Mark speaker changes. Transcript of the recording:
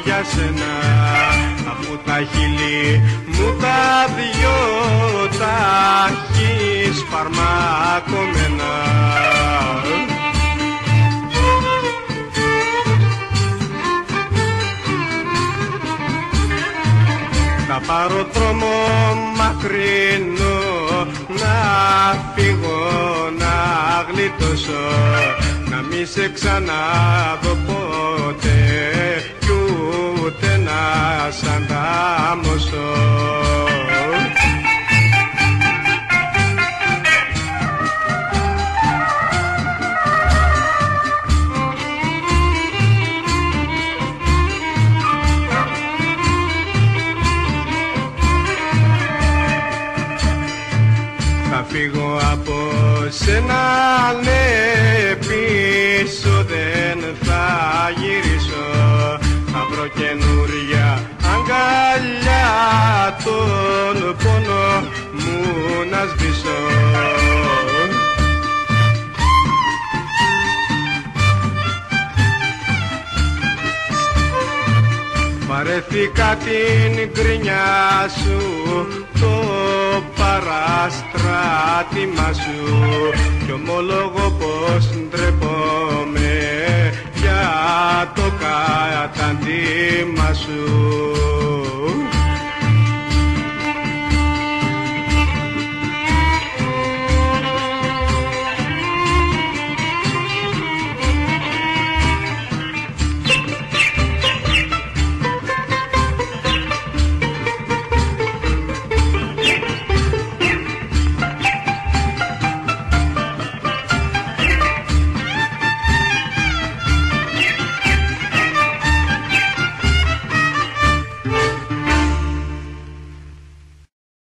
Speaker 1: για σένα, αφού τα χείλη μου τα δυο τα έχεις φαρμακωμένα. Θα πάρω δρόμο μακρινό, να φύγω να γλιτώσω, να μη σε ξαναδώ ποτέ κι ούτε να σ' αντάμωσω. Θα φύγω από σένα, ναι, πίσω δεν θα γυρίσω, θα βρω καινούρια αγκαλιά, τον πόνο μου να σβήσω. Βαρέθηκα την γκρινιά σου, το παραστράτημα σου, κι ομολογώ πως ντρέπομαι για το κατάντημα σου.